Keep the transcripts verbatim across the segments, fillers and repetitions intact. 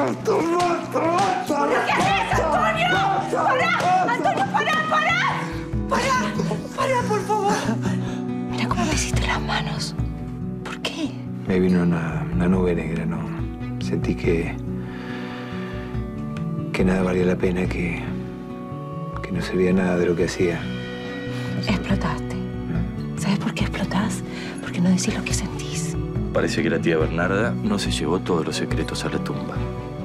¡Basta, basta, basta! ¿Pero qué haces, Antonio? ¡Pará! ¡Antonio, pará, pará! ¡Pará! ¡Pará, por favor! Mira cómo me hiciste las manos. ¿Por qué? Me vino una, una nube negra, ¿no? Sentí que... que nada valía la pena, que... que no servía nada de lo que hacía. Explotaste. ¿Sabes por qué explotás? Porque no decís lo que sentís. Parece que la tía Bernarda no se llevó todos los secretos a la tumba.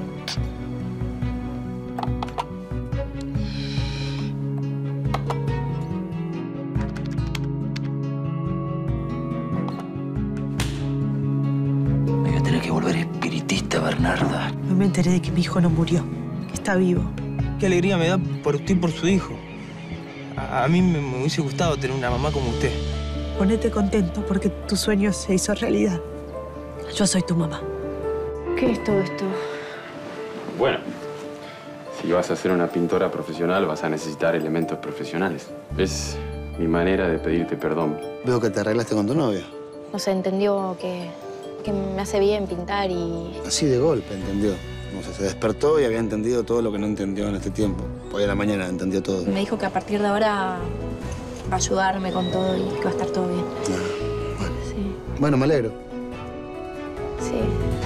Me voy a tener que volver espiritista, Bernarda. No me enteré de que mi hijo no murió, que está vivo. Qué alegría me da por usted y por su hijo. A, a mí me, me hubiese gustado tener una mamá como usted. Ponete contento porque tu sueño se hizo realidad. Yo soy tu mamá. ¿Qué es todo esto? Bueno, si vas a ser una pintora profesional, vas a necesitar elementos profesionales. Es mi manera de pedirte perdón. Veo que te arreglaste con tu novio. No sé, entendió que, que me hace bien pintar y... Así de golpe, entendió. No sé, se despertó y había entendido todo lo que no entendió en este tiempo. Hoy a la mañana entendió todo. Me dijo que a partir de ahora va a ayudarme con todo y que va a estar todo bien. Ah, bueno. Sí. Bueno, me alegro. Sí.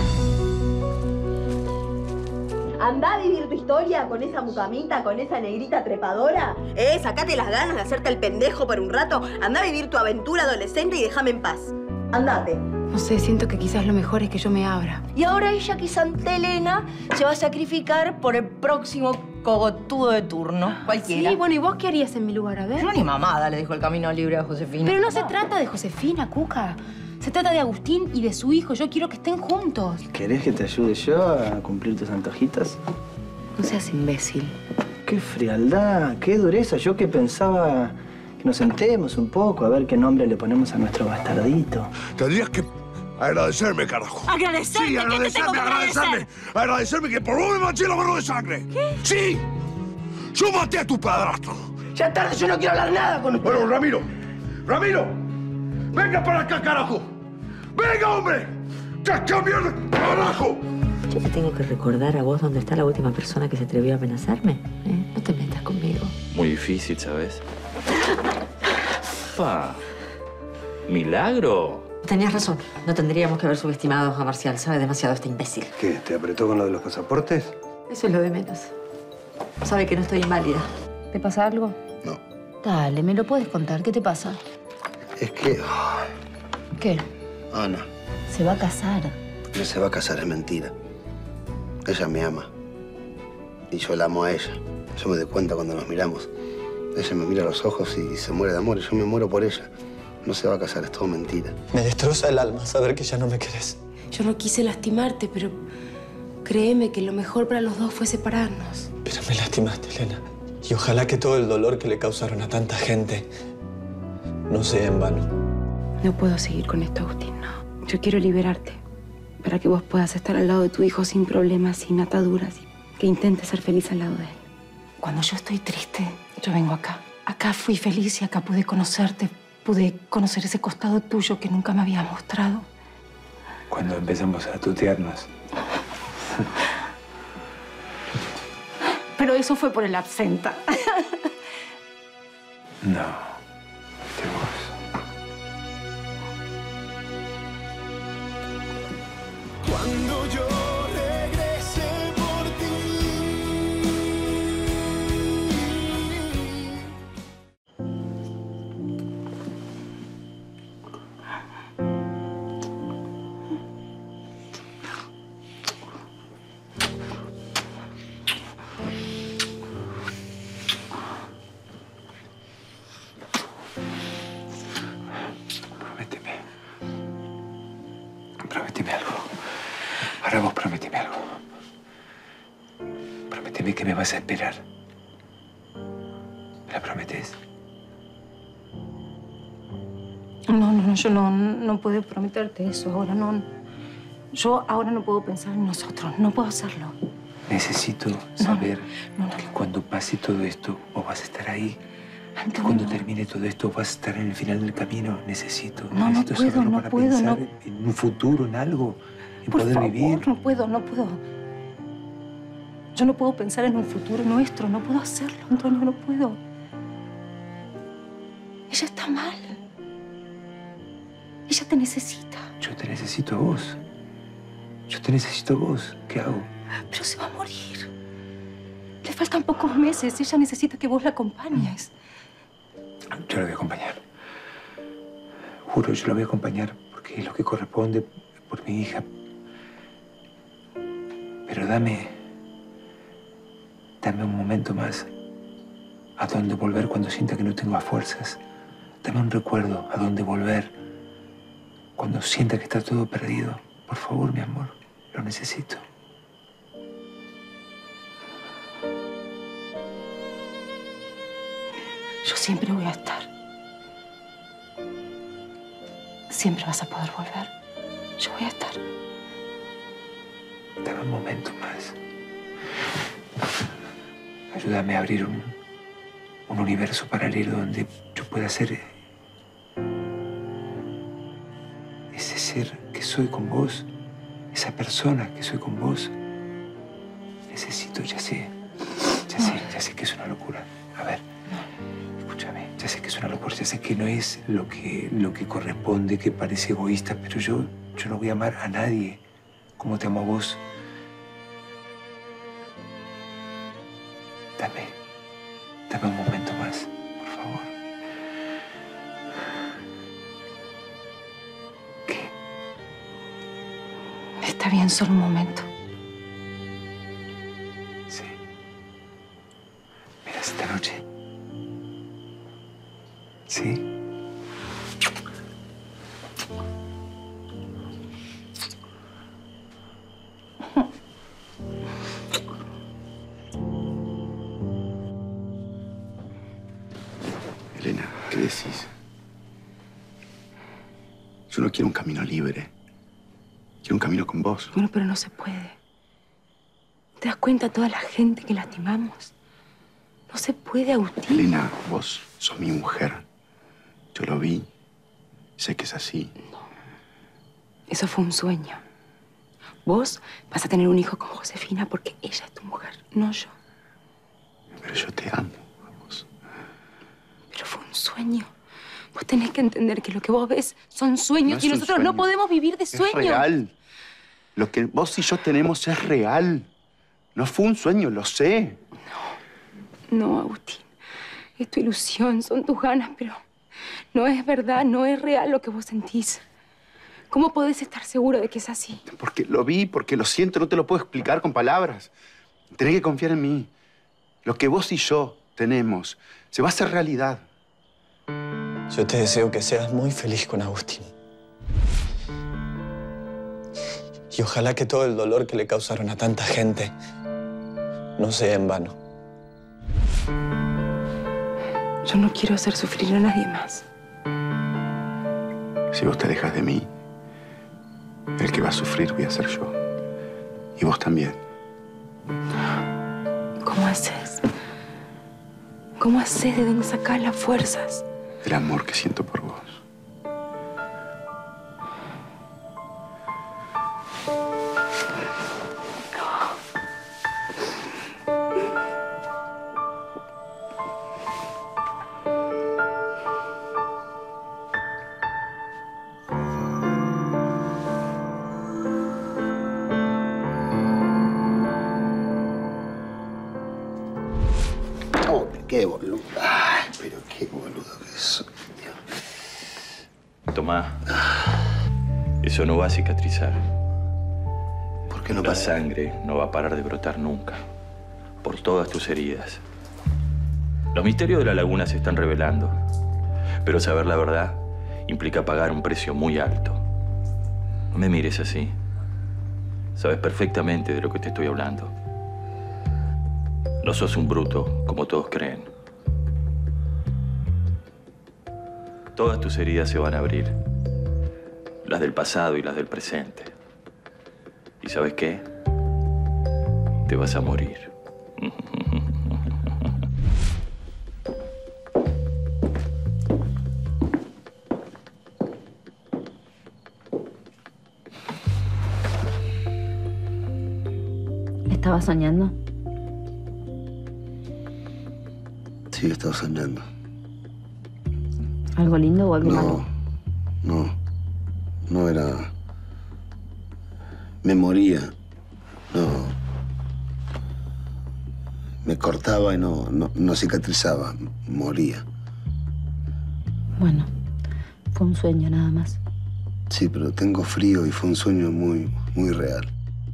Andá a vivir tu historia con esa mucamita, con esa negrita trepadora. Eh, sacate las ganas de hacerte el pendejo por un rato. Andá a vivir tu aventura adolescente y déjame en paz. Andate. No sé, siento que quizás lo mejor es que yo me abra. Y ahora ella, que es Santa Elena, se va a sacrificar por el próximo cogotudo de turno. Cualquiera. Sí, bueno, ¿y vos qué harías en mi lugar? A ver. Yo ni mamada le dejo el camino libre a Josefina. Pero no se trata de Josefina, Cuca. Se trata de Agustín y de su hijo. Yo quiero que estén juntos. ¿Querés que te ayude yo a cumplir tus antojitos? No seas imbécil. Qué frialdad, qué dureza. Yo que pensaba que nos sentemos un poco a ver qué nombre le ponemos a nuestro bastardito. Tendrías que agradecerme, carajo. ¿Agradecerme? Sí, ¿Qué te tengo agradecerme, que agradecer? agradecerme. Agradecerme que por vos me manché la mano de sangre. ¿Qué? Sí. Yo maté a tu padrastro. Ya es tarde, yo no quiero hablar nada con usted. Bueno, Ramiro. Ramiro. Venga para acá, carajo. ¡Venga, hombre! ¡Casca mierda, carajo! Yo te tengo que recordar a vos dónde está la última persona que se atrevió a amenazarme. ¿Eh? No te metas conmigo. Muy difícil, ¿sabes? Pa. ¿Milagro? Tenías razón. No tendríamos que haber subestimado a Marcial. Sabe demasiado este imbécil. ¿Qué? ¿Te apretó con lo de los pasaportes? Eso es lo de menos. Sabe que no estoy inválida. ¿Te pasa algo? No. Dale, ¿me lo puedes contar? ¿Qué te pasa? Es que... ¿Qué? Ana, Se va a casar. no se va a casar, es mentira. Ella me ama. Y yo la amo a ella. Yo me doy cuenta cuando nos miramos. Ella me mira a los ojos y se muere de amor. Y yo me muero por ella. No se va a casar, es todo mentira. Me destroza el alma saber que ya no me querés. Yo no quise lastimarte, pero créeme que lo mejor para los dos fue separarnos. Pero me lastimaste, Elena. Y ojalá que todo el dolor que le causaron a tanta gente no sea en vano. No puedo seguir con esto, Agustín, no. Yo quiero liberarte para que vos puedas estar al lado de tu hijo sin problemas, sin ataduras y que intentes ser feliz al lado de él. Cuando yo estoy triste, yo vengo acá. Acá fui feliz y acá pude conocerte. Pude conocer ese costado tuyo que nunca me había mostrado. Cuando empezamos a tutearnos. Pero eso fue por el absenta. No. De vos. Cuando yo regrese por Prométeme. Prométeme algo. Ahora vos prométeme algo. Prométeme que me vas a esperar. ¿Me la prometes? No, no, no, yo no, no puedo prometerte eso ahora, no. Yo ahora no puedo pensar en nosotros, no puedo hacerlo. Necesito saber no, no, no. que cuando pase todo esto, vos vas a estar ahí. Antonio. Que cuando termine todo esto, vas a estar en el final del camino. Necesito, No, no necesito puedo, saberlo no para puedo, pensar no. en un futuro, en algo, en Por poder favor, vivir. no puedo, no puedo. Yo no puedo pensar en un futuro nuestro. No puedo hacerlo, Antonio, no puedo. Ella está mal. Ella te necesita. Yo te necesito a vos. Yo te necesito a vos. ¿Qué hago? Pero se va a morir. Le faltan pocos meses. Ella necesita que vos la acompañes. Yo la voy a acompañar. Juro, yo la voy a acompañar porque es lo que corresponde por mi hija. Pero dame... Dame un momento más a dónde volver cuando sienta que no tengo más fuerzas. Dame un recuerdo a dónde volver cuando sienta que está todo perdido. Por favor, mi amor, lo necesito. Yo siempre voy a estar. Siempre vas a poder volver. Yo voy a estar. Dame un momento más. Ayúdame a abrir un, un universo paralelo donde yo pueda ser ese ser que soy con vos, esa persona que soy con vos. Necesito, ya sé, ya sé, ya sé que es una locura. A ver, escúchame, ya sé que es una locura, ya sé que no es lo que, lo que corresponde, que parece egoísta, pero yo, yo no voy a amar a nadie como te amo a vos. Dame, dame un momento más, por favor. ¿Qué? Está bien, solo un momento. Sí. Mira, esta noche. ¿Sí? Elena, ¿qué decís? Yo no quiero un camino libre. Quiero un camino con vos. Bueno, pero no se puede. ¿Te das cuenta de toda la gente que lastimamos? No se puede, Agustín. Elena, vos sos mi mujer. Yo lo vi. Sé que es así. No. Eso fue un sueño. Vos vas a tener un hijo con Josefina porque ella es tu mujer, no yo. Pero yo te amo. Pero fue un sueño. Vos tenés que entender que lo que vos ves son sueños No y es un nosotros sueño. no podemos vivir de sueños. Es real. Lo que vos y yo tenemos es real. No fue un sueño, lo sé. No, Agustín. Es tu ilusión, son tus ganas, pero no es verdad, no es real lo que vos sentís. ¿Cómo podés estar seguro de que es así? Porque lo vi, porque lo siento, no te lo puedo explicar con palabras. Tenés que confiar en mí. Lo que vos y yo tenemos se va a hacer realidad. Yo te deseo que seas muy feliz con Agustín. Y ojalá que todo el dolor que le causaron a tanta gente no sea en vano. Yo no quiero hacer sufrir a nadie más. Si vos te alejas de mí, el que va a sufrir voy a ser yo. Y vos también. ¿Cómo haces? ¿Cómo haces? ¿De dónde sacás las fuerzas? El amor que siento por vos. Oh, qué boludo. Ay, pero qué boludo que soy, Dios. Tomá. Eso no va a cicatrizar. ¿Por qué no La para? sangre no va a parar de brotar nunca. Por todas tus heridas. Los misterios de la laguna se están revelando. Pero saber la verdad implica pagar un precio muy alto. No me mires así. Sabes perfectamente de lo que te estoy hablando. No sos un bruto, como todos creen. Todas tus heridas se van a abrir. Las del pasado y las del presente. ¿Y sabes qué? Te vas a morir. ¿Estaba soñando? Sí, he estado soñando. ¿Algo lindo o algo No, malo? no. No era... Me moría. No. Me cortaba y no, no, no cicatrizaba. Moría. Bueno, fue un sueño nada más. Sí, pero tengo frío y fue un sueño muy, muy real.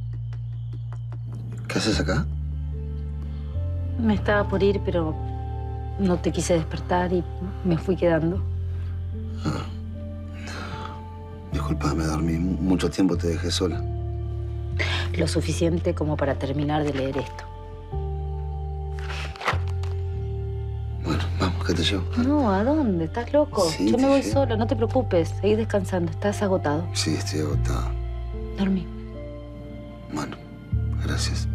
¿Qué haces acá? Me estaba por ir, pero no te quise despertar y me fui quedando. Ah. Disculpame, dormí. Mucho tiempo te dejé sola. Lo suficiente como para terminar de leer esto. Bueno, vamos, que te llevo. No, ¿a dónde? ¿Estás loco? Sí, Yo me te voy llevo. sola, no te preocupes. Seguí descansando, estás agotado. Sí, estoy agotado. Dormí. Bueno, gracias.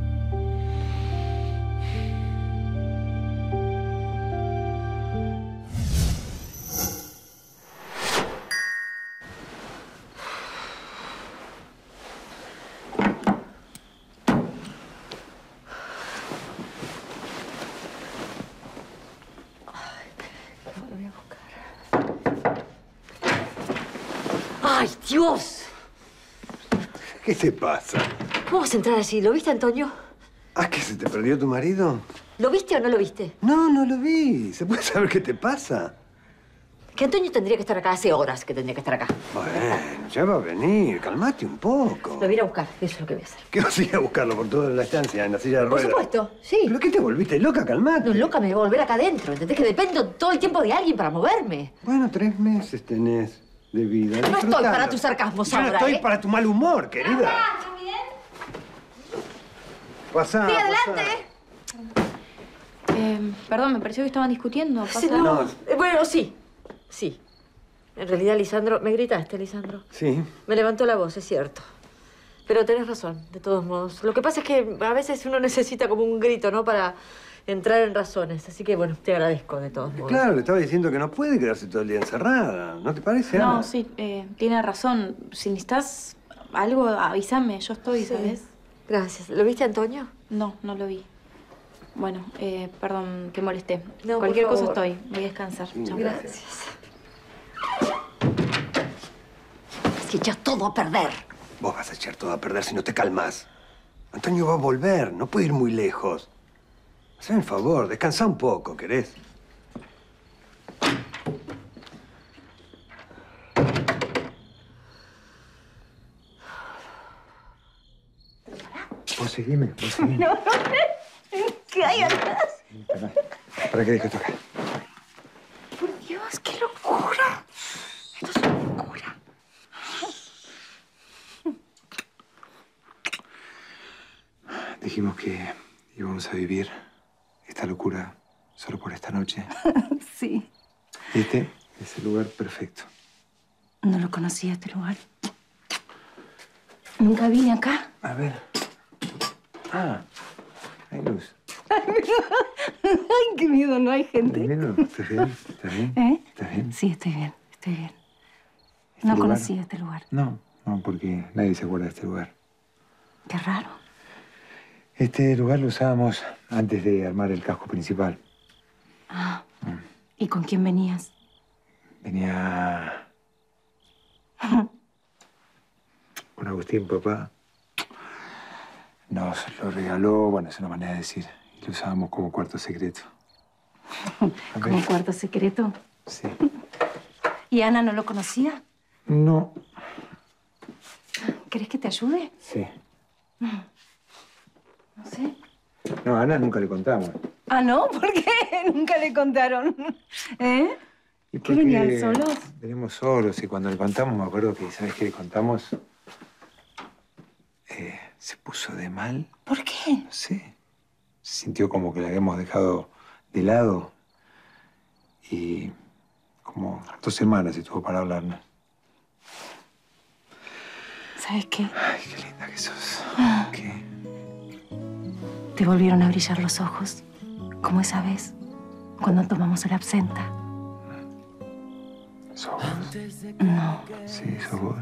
¡Ay, Dios! ¿Qué te pasa? ¿Cómo vas a entrar así? ¿Lo viste, Antonio? ¿Ah, que se te perdió tu marido? ¿Lo viste o no lo viste? No, no lo vi. ¿Se puede saber qué te pasa? Que Antonio tendría que estar acá hace horas que tendría que estar acá. Bueno, ya va a venir. Calmate un poco. Lo voy a ir a buscar, eso es lo que voy a hacer. ¿Qué vas a ir a buscarlo por toda la estancia, en la silla de Por ruedas? supuesto, sí. ¿Pero qué te volviste loca? Calmate. No, loca, me voy a volver acá adentro. ¿Entendés? Que dependo todo el tiempo de alguien para moverme. Bueno, tres meses tenés de vida. No estoy Disfrutalo. para tus sarcasmos Yo no ahora, estoy ¿eh? para tu mal humor, querida. Pasá, Sí, pasá. adelante. Eh, perdón, me pareció que estaban discutiendo. ¿Pasa Sí, algo? no, eh, bueno, sí. Sí. En realidad, Lisandro... Me gritaste, Lisandro. Sí. Me levantó la voz, es cierto. Pero tenés razón, de todos modos. Lo que pasa es que a veces uno necesita como un grito, ¿no? Para entrar en razones. Así que, bueno, te agradezco de todos modos. Claro, le estaba diciendo que no puede quedarse todo el día encerrada. ¿No te parece, Ana? No, sí, eh, tiene razón. Si necesitas algo, avísame. Yo estoy, Sí. ¿sabes? Gracias. ¿Lo viste, Antonio? No, no lo vi. Bueno, eh, perdón que molesté. No, Cualquier por cosa favor. estoy. Voy a descansar. Chao. Gracias. Es que echas todo a perder. Vos vas a echar todo a perder si no te calmas. Antonio va a volver, no puede ir muy lejos. Hazme el favor, descansa un poco, ¿querés? Vos seguime, vos seguime. No, ¿qué hay atrás? Para, para que dejo esto acá. Por Dios, qué locura. Esto es una locura. Dijimos que íbamos a vivir esta locura solo por esta noche. Sí. Este es el lugar perfecto. No lo conocía este lugar. Nunca vine acá. A ver. Ah, hay luz. Ay, qué miedo, no hay gente. Primero, ¿estás bien? ¿Estás bien? ¿Eh? ¿Estás bien? Sí, estoy bien, estoy bien. ¿Este No lugar? conocía este lugar. No, no, porque nadie se acuerda de este lugar. Qué raro. Este lugar lo usábamos antes de armar el casco principal. Ah. ¿Y con quién venías? Venía con Agustín, papá. Nos lo regaló, bueno, es una manera de decir. Y lo usábamos como cuarto secreto. ¿Como cuarto secreto? Sí. ¿Y Ana no lo conocía? No. ¿Querés que te ayude? Sí. No sé. No, a Ana nunca le contamos. Ah, ¿no? ¿Por qué? Nunca le contaron. ¿Eh? ¿Y ¿Qué por venían solos? Venimos solos y cuando le contamos, me acuerdo que, ¿sabes qué le contamos? Eh, se puso de mal. ¿Por qué? No sé. Se sintió como que la habíamos dejado de lado. Y como dos semanas estuvo para hablarnos. ¿Sabes qué? Ay, qué linda que sos. ¿Qué? Te volvieron a brillar los ojos, como esa vez, cuando tomamos el absenta. ¿Sos vos? No. Sí, sos vos.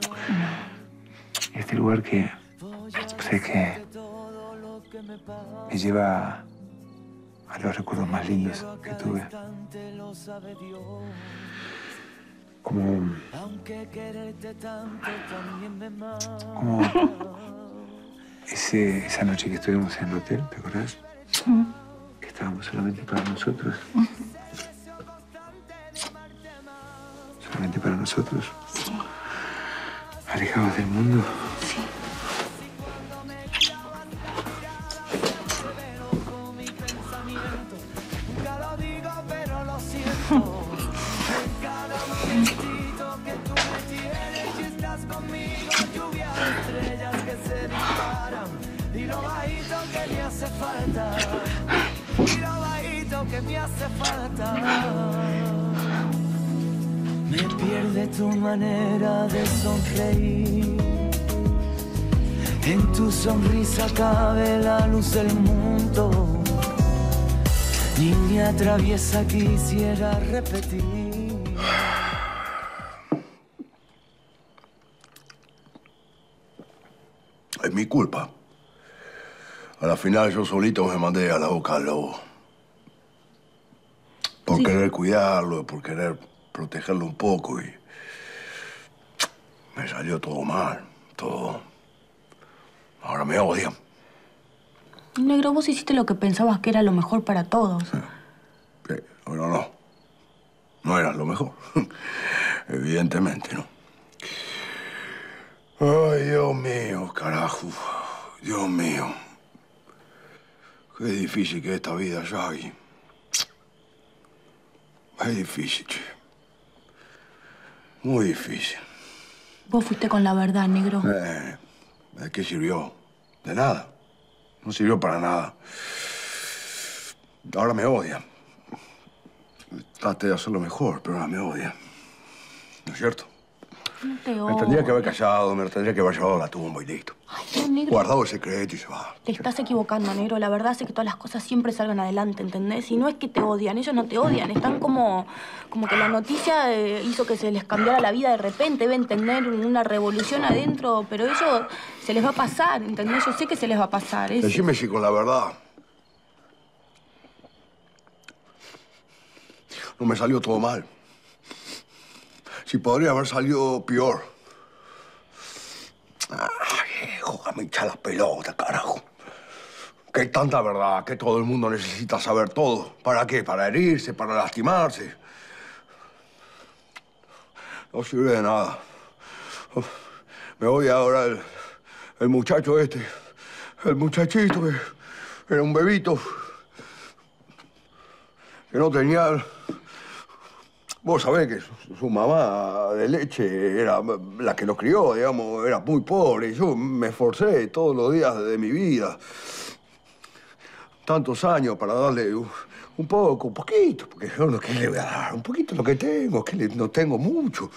Este lugar que... ¿Sabes qué? Me lleva a los recuerdos más lindos que tuve. Como... Como... Ese, esa noche que estuvimos en el hotel, ¿te acordás? Mm. Que estábamos solamente para nosotros. Mm. Solamente para nosotros. Sí. Alejados del mundo. Sí. Y lo bajito que me hace falta, y lo bajito que me hace falta. Me pierde tu manera de sonreír. En tu sonrisa cabe la luz del mundo. Niña traviesa quisiera repetir. Es mi culpa. A la final yo solito me mandé a la boca al lobo. Por Sí. querer cuidarlo, por querer protegerlo un poco y... me salió todo mal, todo... Ahora me odian. Negro, vos hiciste lo que pensabas que era lo mejor para todos. Sí, pero no. No era lo mejor. Evidentemente, ¿no? Ay, Dios mío, carajo. Dios mío. Qué difícil que es esta vida, Shaggy. Es difícil, che. Muy difícil. Vos fuiste con la verdad, negro. Eh, ¿De qué sirvió? De nada. No sirvió para nada. Ahora me odian. Traté de hacerlo mejor, pero ahora me odian. ¿No es cierto? No te Me odio. tendría que haber callado, me tendría que haber llevado a la tumba y listo. Ay, no, negro. Guardado el secreto y se va. Te estás equivocando, negro. La verdad es que todas las cosas siempre salgan adelante, ¿entendés? Y no es que te odian, ellos no te odian. Están como, como que la noticia eh, hizo que se les cambiara la vida de repente. Deben tener una revolución adentro, pero ellos se les va a pasar, ¿entendés? Yo sé que se les va a pasar. Es... Decime si con la verdad no me salió todo mal. Si podría haber salido peor. Ay, viejo, me hincha las pelotas, carajo. Que hay tanta verdad, que todo el mundo necesita saber todo. ¿Para qué? Para herirse, para lastimarse. No sirve de nada. Me voy ahora el, el muchacho este, el muchachito que era un bebito, que no tenía... Vos sabés que su, su mamá de leche era la que lo crió, digamos, era muy pobre. Yo me esforcé todos los días de mi vida, tantos años, para darle un, un poco, un poquito, porque yo no, ¿qué le voy a dar? Un poquito lo que tengo, que le, no tengo mucho.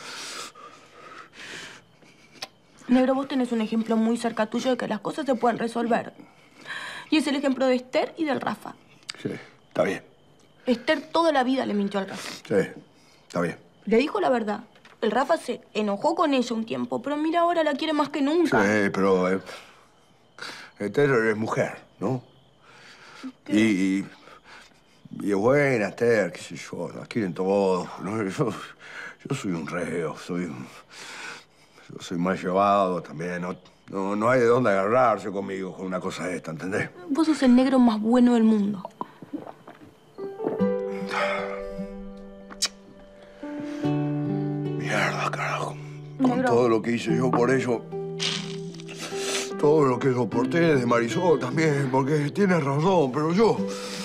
Negro, vos tenés un ejemplo muy cerca tuyo de que las cosas se pueden resolver. Y es el ejemplo de Esther y del Rafa. Sí, está bien. Esther toda la vida le mintió al Rafa. Sí, está bien. Le dijo la verdad. El Rafa se enojó con ella un tiempo, pero mira, ahora la quiere más que nunca. Sí, pero eh, Esther es mujer, ¿no? Y, y, y es buena Esther, qué sé yo, la quieren todos. ¿No? Yo, yo soy un reo, soy un... Yo soy mal llevado también, no, no, no hay de dónde agarrarse conmigo con una cosa de esta, ¿entendés? Vos sos el negro más bueno del mundo. Mierda, carajo. Negro. Con todo lo que hice yo por ello, todo lo que soporté de Marisol también, porque tienes razón, pero yo...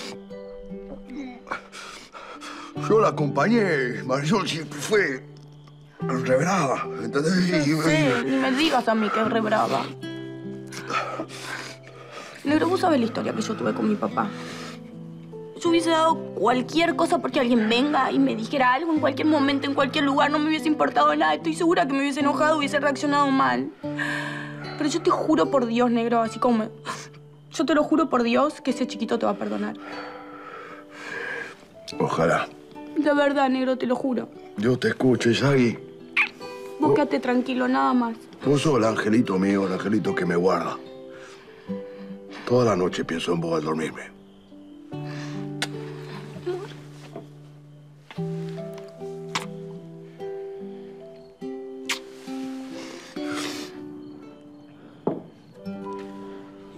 Yo la acompañé, Marisol siempre fue re brava, ¿entendés? Sí, ni me digas a mí que es re brava. Negro, vos sabés la historia que yo tuve con mi papá. Yo hubiese dado cualquier cosa porque alguien venga y me dijera algo en cualquier momento, en cualquier lugar. No me hubiese importado nada. Estoy segura que me hubiese enojado, hubiese reaccionado mal. Pero yo te juro por Dios, negro, así como... me- Yo te lo juro por Dios que ese chiquito te va a perdonar. Ojalá. La verdad, negro, te lo juro. Yo te escucho, Isagui. Vos quédate tranquilo, nada más. Vos sos el angelito mío, el angelito que me guarda. Toda la noche pienso en vos al dormirme.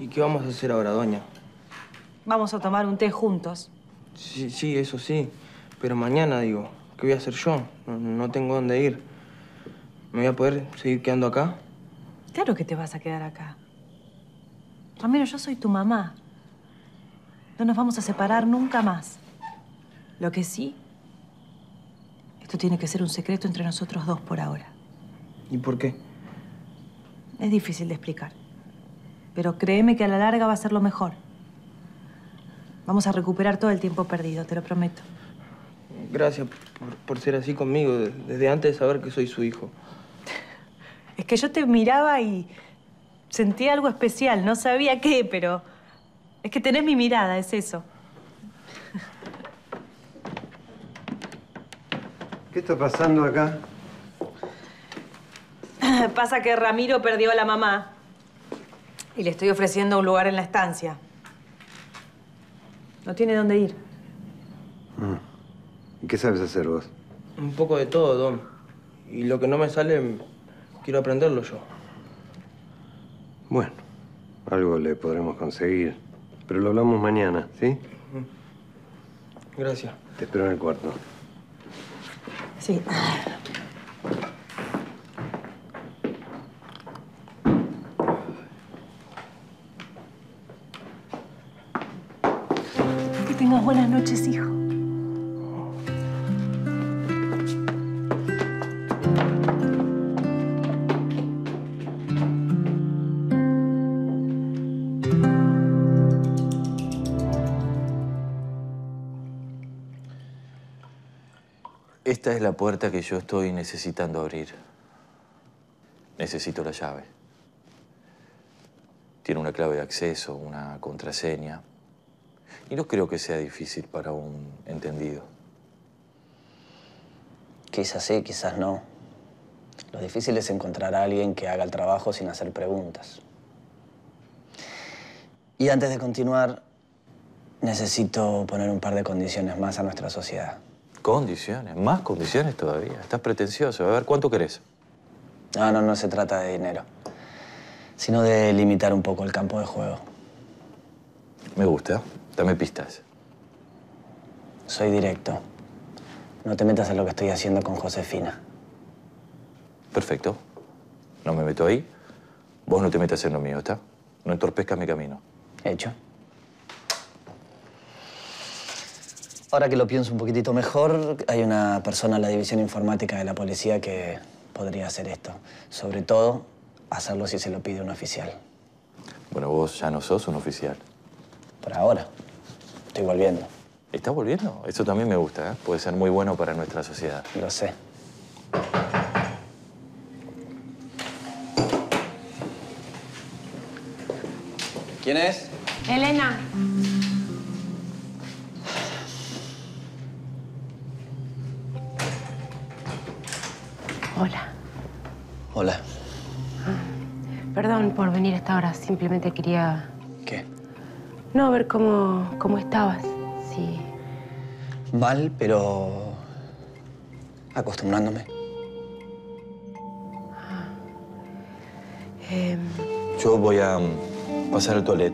qué vamos a hacer ahora, doña? Vamos a tomar un té juntos. Sí, sí, eso sí. Pero mañana, digo, ¿qué voy a hacer yo? No, no tengo dónde ir. ¿Me voy a poder seguir quedando acá? Claro que te vas a quedar acá. Ramiro, yo soy tu mamá. No nos vamos a separar nunca más. Lo que sí, esto tiene que ser un secreto entre nosotros dos por ahora. ¿Y por qué? Es difícil de explicar. Pero créeme que a la larga va a ser lo mejor. Vamos a recuperar todo el tiempo perdido, te lo prometo. Gracias por, por ser así conmigo, desde antes de saber que soy su hijo. Es que yo te miraba y sentí algo especial. No sabía qué, pero es que tenés mi mirada, es eso. ¿Qué está pasando acá? Pasa que Ramiro perdió a la mamá y le estoy ofreciendo un lugar en la estancia. No tiene dónde ir. ¿Y qué sabes hacer vos? Un poco de todo, Don. Y lo que no me sale, quiero aprenderlo yo. Bueno, algo le podremos conseguir. Pero lo hablamos mañana, ¿sí? Gracias. Te espero en el cuarto. Sí. Que tengas buenas noches, hijo. Esta es la puerta que yo estoy necesitando abrir. Necesito la llave. Tiene una clave de acceso, una contraseña. Y no creo que sea difícil para un entendido. Quizás sí, quizás no. Lo difícil es encontrar a alguien que haga el trabajo sin hacer preguntas. Y antes de continuar, necesito poner un par de condiciones más a nuestra sociedad. ¿Condiciones? ¿Más condiciones todavía? Estás pretencioso. A ver, ¿cuánto querés? No, no, no se trata de dinero, sino de limitar un poco el campo de juego. Me gusta. Dame pistas. Soy directo. No te metas en lo que estoy haciendo con Josefina. Perfecto. No me meto ahí. Vos no te metas en lo mío, ¿está? No entorpezcas mi camino. Hecho. Ahora que lo pienso un poquitito mejor, hay una persona en la división informática de la policía que podría hacer esto. Sobre todo, hacerlo si se lo pide un oficial. Bueno, vos ya no sos un oficial. Por ahora. Estoy volviendo. ¿Estás volviendo? Eso también me gusta, ¿eh? Puede ser muy bueno para nuestra sociedad. Lo sé. ¿Quién es? Elena. Hola. Hola. Perdón por venir a esta hora. Simplemente quería... ¿Qué? No, ver cómo, cómo estabas. Sí. Mal, pero... acostumbrándome. Eh, Yo voy a um, pasar al toilet.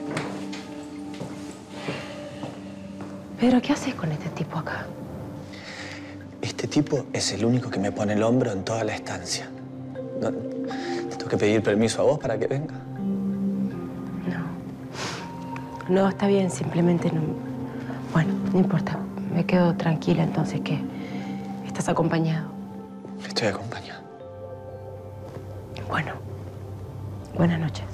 Pedro, ¿qué haces con este tipo acá? Este tipo es el único que me pone el hombro en toda la estancia. No, ¿te tengo que pedir permiso a vos para que venga? No, está bien. Simplemente no... Bueno, no importa. Me quedo tranquila entonces que estás acompañado. Estoy acompañado. Bueno, buenas noches.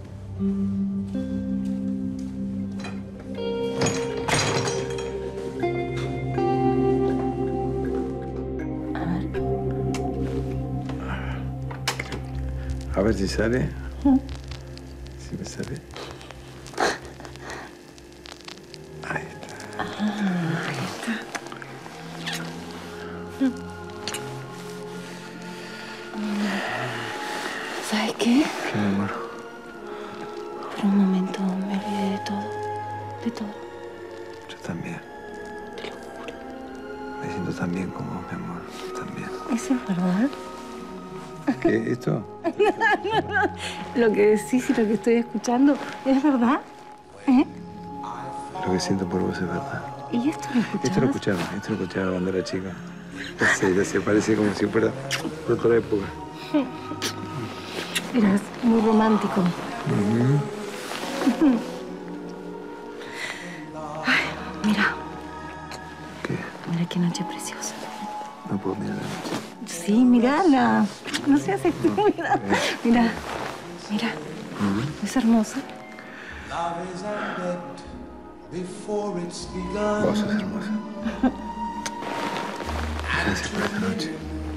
A ver si sale. Si me sale. Ahí está. Ah, ahí está. ¿Sabes qué? ¿Qué, mi amor? Por un momento me olvidé de todo. De todo. Yo también. Te lo juro. Me siento tan bien como vos, mi amor. También. ¿Eso es verdad? ¿Qué? ¿Esto? No, no, no. Lo que decís y lo que estoy escuchando es verdad. ¿Eh? Lo que siento por vos es verdad. ¿Y esto lo escuchabas? Esto lo escuchaba, esto lo escuchaba cuando era chica. Ya sé, ya sé, parece como si fuera de otra época. Eras muy romántico. Uh-huh. Ay, mira. ¿Qué? Mira qué noche preciosa. No puedo mirar la noche. Sí, mirala. No seas tú, mira. Mira, mira. Uh-huh. Es hermosa. Vos sos hermosa. Gracias por esta noche.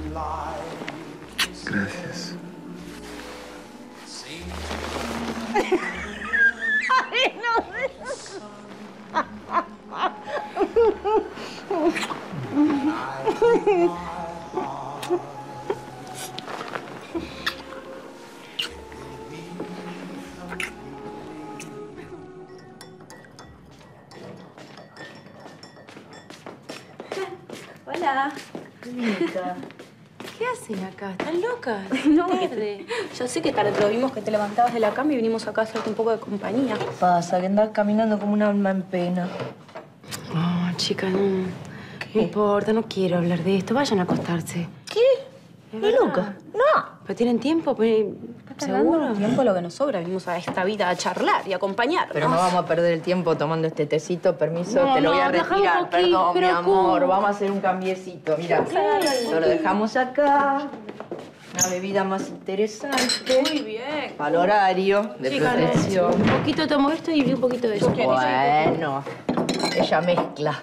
Gracias. Ay, no. Hola. ¿Qué hacen acá? ¿Están locas? No, tarde. Yo sé que tarde, pero vimos que te levantabas de la cama y vinimos acá a hacerte un poco de compañía. ¿Qué pasa? Que andás caminando como una alma en pena. Oh, chica, no. No importa, no quiero hablar de esto. Vayan a acostarse. ¿Qué? ¿Ni loca? No. ¿Pero tienen tiempo? Pues, ¿seguro? Tiempo lo que nos sobra. Venimos a esta vida a charlar y a acompañarnos. Pero no vamos a perder el tiempo tomando este tecito. Permiso, No, te lo voy a no, dejá un retirar. poquito, Perdón, mi pero amor. ¿cómo? Vamos a hacer un cambiecito. Mira, ¿Qué? lo dejamos acá. Una bebida más interesante. Muy bien. Al horario de Chica, protección. un poquito tomo esto y un poquito de eso. Bueno, ella mezcla.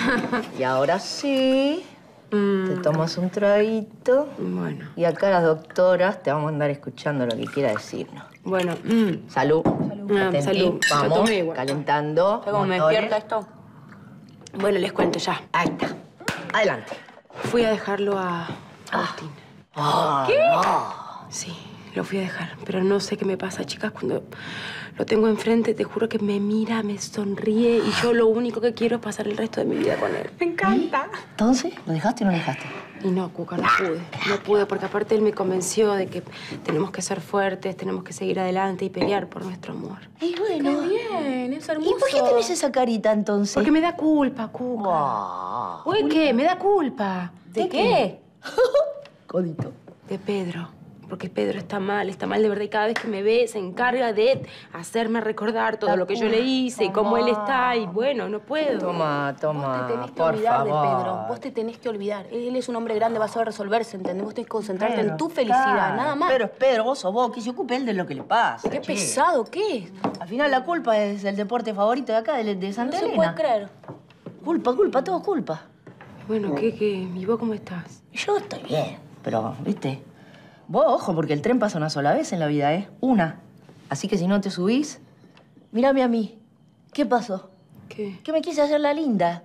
Y ahora sí, te tomas un traguito. Bueno. Y acá las doctoras te vamos a andar escuchando lo que quiera decirnos. Bueno. Salud. Ah, Atentí. salud. Ya Vamos, tomé igual. calentando. ¿Cómo me motores. despierta esto? Bueno, les cuento ya. Ahí está. Adelante. Fui a dejarlo a Agustín. ¿Qué? Sí, lo fui a dejar. Pero no sé qué me pasa, chicas. Cuando lo tengo enfrente, te juro que me mira, me sonríe. Y yo lo único que quiero es pasar el resto de mi vida con él. Me encanta. Entonces, ¿lo dejaste o no lo dejaste? Y no, Cuca, no pude. No pude, porque aparte él me convenció de que tenemos que ser fuertes, tenemos que seguir adelante y pelear por nuestro amor. Y bueno. Qué bien, es hermoso. ¿Y por qué tenés esa carita entonces? Porque me da culpa, Cuca. Uy, ¿qué? Me da culpa. ¿De qué? Codito. De Pedro. Porque Pedro está mal, está mal de verdad. Y cada vez que me ve, se encarga de hacerme recordar todo lo que yo le hice y cómo él está. Y bueno, no puedo. Toma, toma, Vos te tenés que por olvidar favor. de Pedro. Vos te tenés que olvidar. Él es un hombre grande, va a saber resolverse, ¿entendés? Vos tenés que concentrarte Pedro, en tu felicidad, claro. nada más. Pero es Pedro, vos sos vos, que se ocupe él de lo que le pasa. Qué che. pesado, ¿qué? Al final la culpa es el deporte favorito de acá, de, de Santa No se Elena. puede creer. Culpa, culpa, todo culpa. Bueno, ¿qué, qué? ¿Y vos cómo estás? Yo estoy bien, pero, ¿viste? Vos, ojo, porque el tren pasa una sola vez en la vida, ¿eh? Una. Así que si no te subís, mírame a mí. ¿Qué pasó? ¿Qué? Que me quise hacer la linda.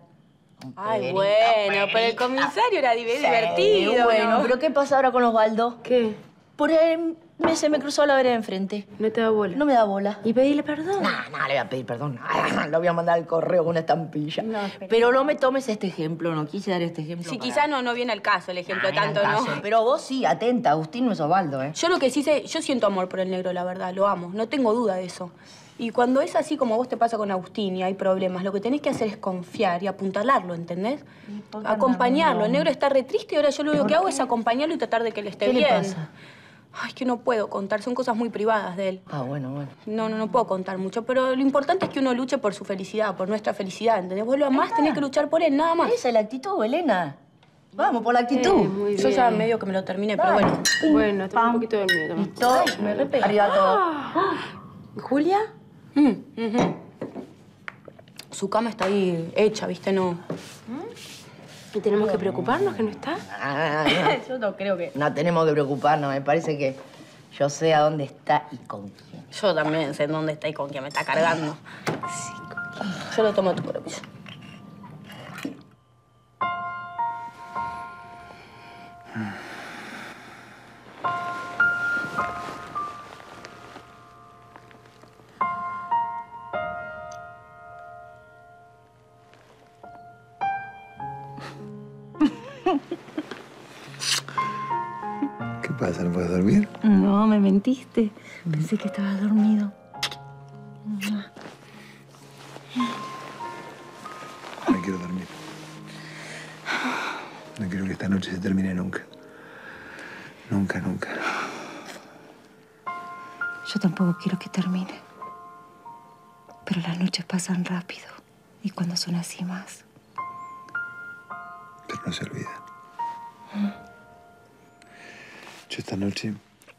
Ay, bueno, pero el comisario era di- divertido. Sí, bueno, ¿no? pero ¿qué pasa ahora con Osvaldo? ¿Qué? Por él me, se me cruzó la vereda enfrente. No te da bola. No me da bola. ¿Y pedirle perdón? No, no, le voy a pedir perdón. Lo voy a mandar al correo con una estampilla. No, pero- pero no me tomes este ejemplo, no quise dar este ejemplo. Sí, para- quizás no, no viene al caso el ejemplo Ah, tanto, al ¿no? caso. Pero vos sí, atenta, Agustín no es Osvaldo, ¿eh? Yo lo que sí sé, yo siento amor por el negro, la verdad, lo amo, no tengo duda de eso. Y cuando es así como vos te pasa con Agustín y hay problemas, lo que tenés que hacer es confiar y apuntalarlo, ¿entendés? Acompañarlo. El negro está re triste y ahora yo lo único que hago es acompañarlo y tratar de que él esté ¿Qué bien. le pasa? Ay, que no puedo contar, son cosas muy privadas de él. Ah, bueno, bueno. No, no, no puedo contar mucho, pero lo importante es que uno luche por su felicidad, por nuestra felicidad, ¿entendés? Vos lo amás, tenés que luchar por él, nada más. Esa es la actitud, Elena. Vamos, por la actitud. Eh, muy Yo ya bien. medio que me lo terminé, pero Dale. bueno. Bueno, toma un poquito del mío, toma. Listo. me repega. Arigato. ¿Julia? Mm, ujú. Su cama está ahí hecha, ¿viste? No. ¿Y tenemos que preocuparnos que no está? Ah, no. Yo no creo que... No tenemos que preocuparnos, me parece que yo sé a dónde está y con quién. Yo también sé dónde está y con quién me está cargando. Yo lo tomo a tu propio. ¿Qué pasa? ¿No puedes dormir? No, me mentiste. Pensé que estabas dormido. No quiero dormir. No quiero que esta noche se termine nunca. Nunca, nunca. Yo tampoco quiero que termine. Pero las noches pasan rápido. Y cuando son así más. Pero no se olvida. Yo esta noche...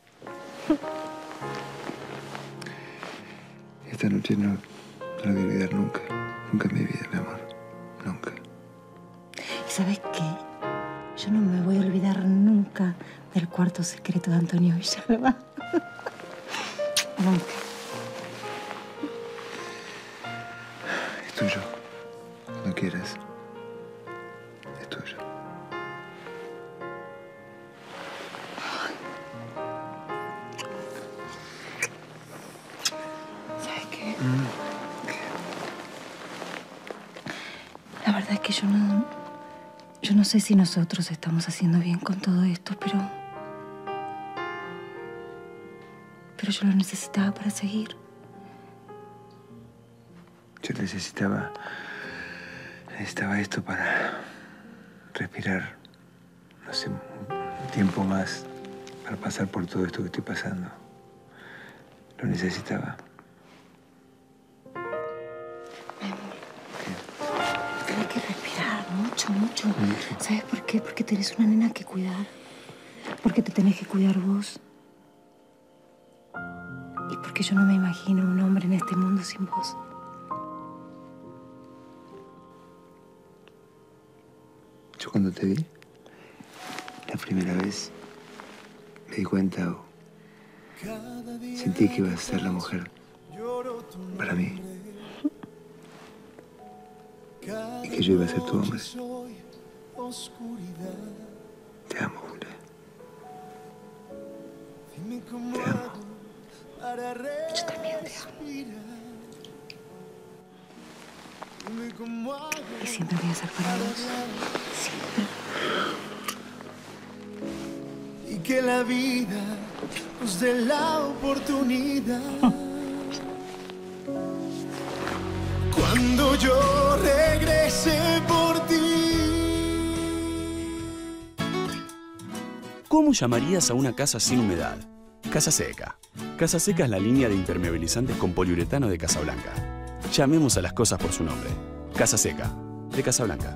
Esta noche no, no la voy a olvidar nunca. Nunca en mi vida, mi amor. Nunca. ¿Y sabes qué? Yo no me voy a olvidar nunca del cuarto secreto de Antonio Villalba. Nunca. Es tuyo. Cuando quieras. Es tuyo. ¿Sabes qué? La verdad es que yo no... Yo no sé si nosotros estamos haciendo bien con todo esto, pero... Pero yo lo necesitaba para seguir. Yo necesitaba... Necesitaba esto para respirar, no sé, un tiempo más para pasar por todo esto que estoy pasando. Lo necesitaba. Tienes que respirar mucho, mucho, mucho. ¿Sabes por qué? Porque tenés una nena que cuidar. Porque te tenés que cuidar vos. Y porque yo no me imagino un hombre en este mundo sin vos. Yo cuando te vi, la primera vez, me di cuenta o sentí que iba a ser la mujer para mí. Y que yo iba a ser tu hombre. Te amo, Julia. Te amo. Yo también te amo. Y siempre voy a ser para vos. Siempre. Y que la vida nos dé la oportunidad. Cuando yo regrese por ti. ¿Cómo llamarías a una casa sin humedad? Casa Seca. Casa Seca es la línea de impermeabilizantes con poliuretano de Casablanca. Llamemos a las cosas por su nombre. Casa Seca, de Casablanca.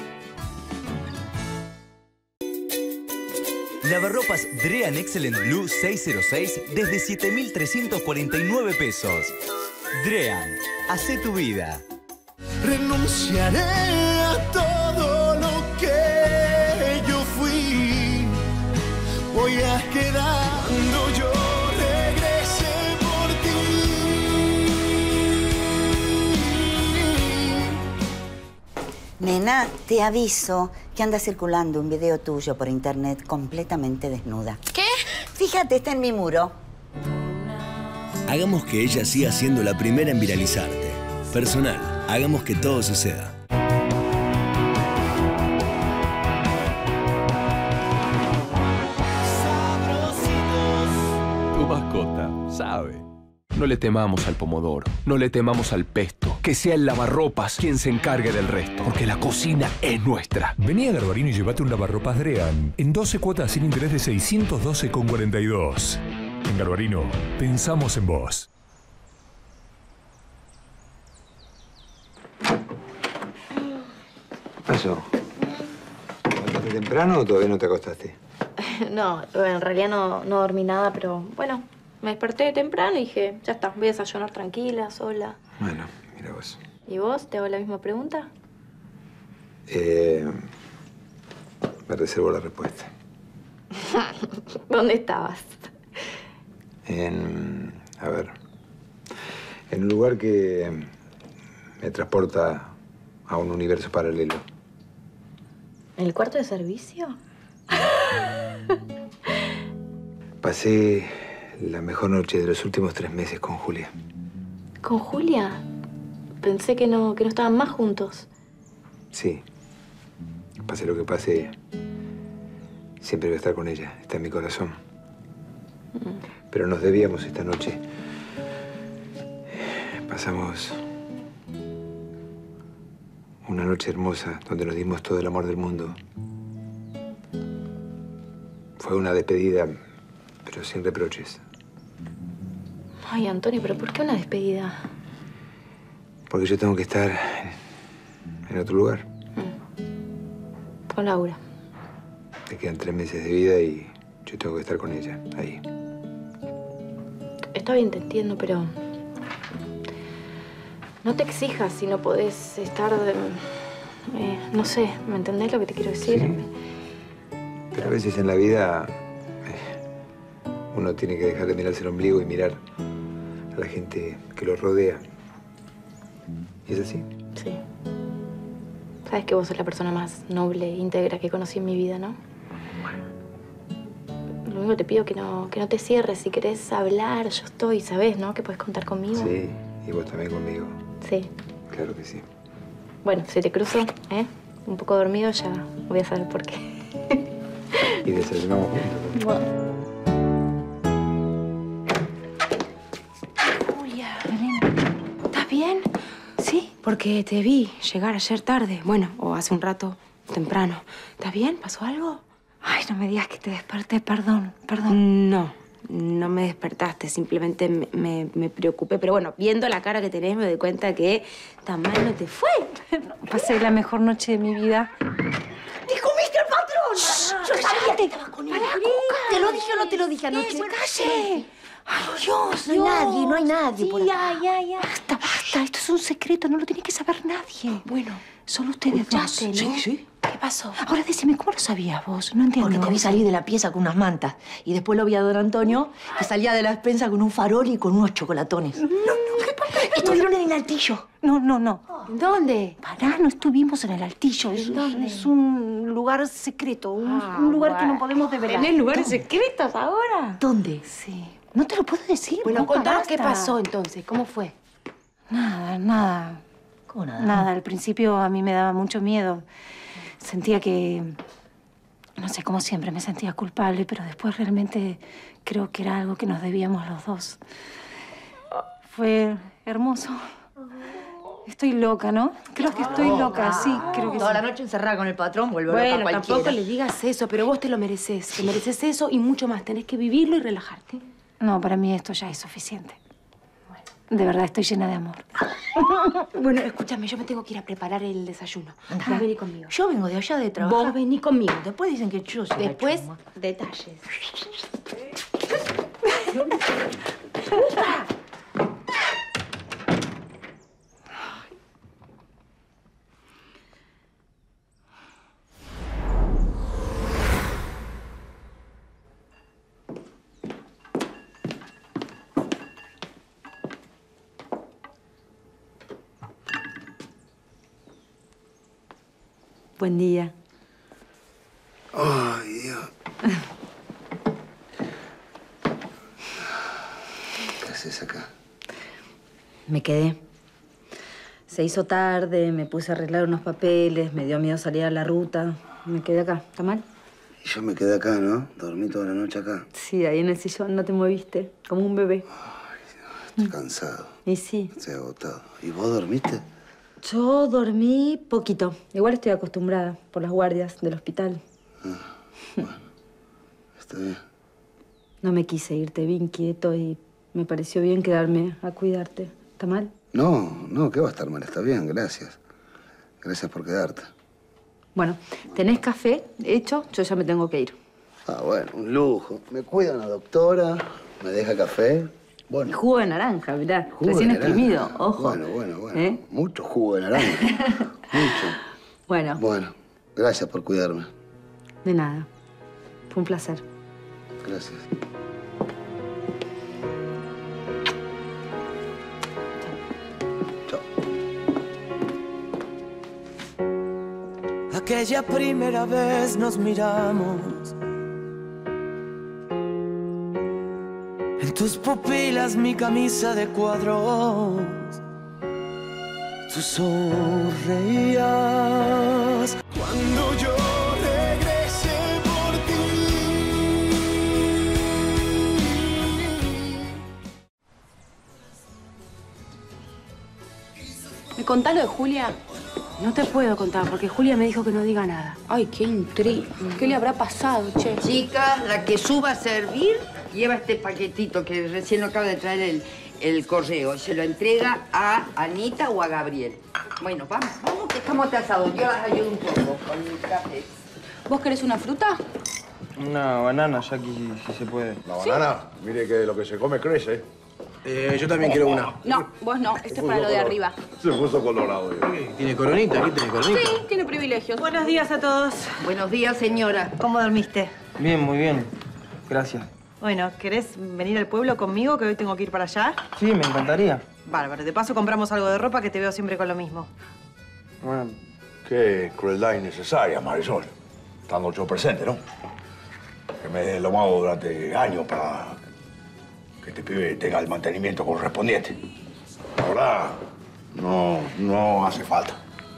Lavarropas Drean Excellent Blue seiscientos seis desde siete mil trescientos cuarenta y nueve pesos. Drean, hacé tu vida. Renunciaré a todo lo que yo fui. Voy a quedando yo. Regrese por ti. Nena, te aviso que anda circulando un video tuyo por internet completamente desnuda. ¿Qué? Fíjate, está en mi muro. Hagamos que ella siga siendo la primera en viralizarte. Personal, hagamos que todo suceda. Tu mascota sabe. No le temamos al pomodoro, no le temamos al pesto. Que sea el lavarropas quien se encargue del resto, porque la cocina es nuestra. Vení a Garbarino y llévate un lavarropas Drean en doce cuotas sin interés de seiscientos doce con cuarenta y dos. En Garbarino, pensamos en vos. ¿Qué pasó? ¿Te levantaste temprano o todavía no te acostaste? No, en realidad no, no dormí nada, pero bueno, me desperté temprano y dije, ya está, voy a desayunar tranquila, sola. Bueno, mira vos. ¿Y vos? ¿Te hago la misma pregunta? Eh, me reservo la respuesta. ¿Dónde estabas? En... a ver... En un lugar que me transporta a un universo paralelo. ¿En el cuarto de servicio? Pasé la mejor noche de los últimos tres meses con Julia. ¿Con Julia? Pensé que no, que no estaban más juntos. Sí. Pase lo que pase, siempre voy a estar con ella. Está en mi corazón. Pero nos debíamos esta noche. Pasamos una noche hermosa donde nos dimos todo el amor del mundo. Fue una despedida, pero sin reproches. Ay, Antonio, ¿pero por qué una despedida? Porque yo tengo que estar en otro lugar. Con Laura. Me quedan tres meses de vida y yo tengo que estar con ella, ahí. Está bien, te entiendo, pero... No te exijas si no podés estar... De... Eh, no sé, ¿me entendés lo que te quiero decir? Sí. Pero a veces en la vida eh, uno tiene que dejar de mirarse el ombligo y mirar a la gente que lo rodea. ¿Y es así? Sí. Sabes que vos sos la persona más noble e íntegra que conocí en mi vida, ¿no? Lo único que te pido es que no, que no te cierres. Si querés hablar, yo estoy, ¿sabés, no? Que puedes contar conmigo. Sí, y vos también conmigo. Sí. Claro que sí. Bueno, si te cruzo, ¿eh? Un poco dormido, ya voy a saber por qué. Y desayunamos juntos. Bueno. Julia, ¿estás bien? Sí, porque te vi llegar ayer tarde. Bueno, o hace un rato temprano. ¿Estás bien? ¿Pasó algo? Ay, no me digas que te desperté. Perdón, perdón. No, no me despertaste. Simplemente me, me, me preocupé. Pero bueno, viendo la cara que tenés, me doy cuenta que tan mal no te fue. Pasé la mejor noche de mi vida. ¡Te comiste al patrón! Yo sabía que estabas con él. ¿Te lo dije o no te lo dije anoche? ¡Calle! ¡Ay, Dios! No hay nadie, no hay nadie Sí, por acá. ya, ya, ya. Basta, basta. Esto es un secreto. No lo tiene que saber nadie. Bueno, solo ustedes dos. ¿Escuchaste, no? Sí, sí. ¿Qué pasó? Ahora decime, ¿cómo lo sabías vos? No entiendo. Porque te vi salir de la pieza con unas mantas. Y después lo vi a don Antonio, que salía de la despensa con un farol y con unos chocolatones. No, no, ¿qué pasa? Estuvieron en el altillo. No, no, no. ¿Dónde? Pará, no estuvimos en el altillo. Es, ¿Dónde? es un lugar secreto. Un, Ah, un lugar que bueno. no podemos develar. ¿Tenés lugares ¿Dónde? secretos ahora? ¿Dónde? Sí. No te lo puedo decir. Bueno, Boca, contanos qué basta. pasó entonces. ¿Cómo fue? Nada, nada. ¿Cómo nada? Nada. Al principio a mí me daba mucho miedo. Sentía que... No sé, como siempre, me sentía culpable, pero después realmente creo que era algo que nos debíamos los dos. Fue hermoso. Estoy loca, ¿no? Creo que estoy loca, sí, creo que Toda sí. la noche encerrada con el patrón, vuelve loca Bueno, cualquiera. tampoco le digas eso, pero vos te lo mereces. Te mereces eso y mucho más. Tenés que vivirlo y relajarte. No, para mí esto ya es suficiente. De verdad, estoy llena de amor. Bueno, escúchame, yo me tengo que ir a preparar el desayuno. Anda. Vos vení conmigo. Yo vengo de allá de trabajar. Vos vení conmigo. Después dicen que yo soy la Después, chuma. detalles. Buen día. Ay, Dios. ¿Qué haces acá? Me quedé. Se hizo tarde, me puse a arreglar unos papeles, me dio miedo salir a la ruta. Me quedé acá. ¿Está mal? Y yo me quedé acá, ¿no? Dormí toda la noche acá. Sí, ahí en el sillón no te moviste, como un bebé. Estoy cansado. Y sí. Estoy agotado. ¿Y vos dormiste? Yo dormí poquito. Igual estoy acostumbrada por las guardias del hospital. Está bien. No me quise ir, te vi inquieto y me pareció bien quedarme a cuidarte. ¿Está mal? No, no, ¿qué va a estar mal? Está bien, gracias. Gracias por quedarte. Bueno, ¿tenés café hecho? Yo ya me tengo que ir. Ah, bueno, un lujo. Me cuida una doctora, me deja café. Bueno. Jugo de naranja, mirá. Jugo Recién de naranja. exprimido, ojo. Bueno, bueno, bueno. ¿Eh? Mucho jugo de naranja. Mucho. Bueno, Bueno, gracias por cuidarme. de nada. Fue un placer. Gracias. Aquella primera vez nos miramos. En tus pupilas mi camisa de cuadros. Tú sonreías cuando yo regresé por ti. contá lo de Julia. No te puedo contar, porque Julia me dijo que no diga nada. Ay, qué intriga. ¿Qué le habrá pasado, che? Chicas, la que suba a servir lleva este paquetito que recién lo acaba de traer el, el correo. Y se lo entrega a Anita o a Gabriel. Bueno, vamos, vamos que estamos atrasados. Yo las ayudo un poco con el café. ¿Vos querés una fruta? Una banana, Jackie, si se puede. ¿La banana? Mire que lo que se come crece. Eh, yo también quiero una. No, vos no. Esto es para lo de arriba. Se puso colorado. ¿Tiene coronita? ¿Aquí tiene coronita? Sí, tiene privilegios. Buenos días a todos. Buenos días, señora. ¿Cómo dormiste? Bien, muy bien. Gracias. Bueno, ¿querés venir al pueblo conmigo, que hoy tengo que ir para allá? Sí, me encantaría. Bárbaro. De paso compramos algo de ropa, que te veo siempre con lo mismo. Bueno. Qué crueldad innecesaria, Marisol. Estando yo presente, ¿no? Que me he lomado durante años para que este pibe tenga el mantenimiento correspondiente. La verdad, no, no hace falta.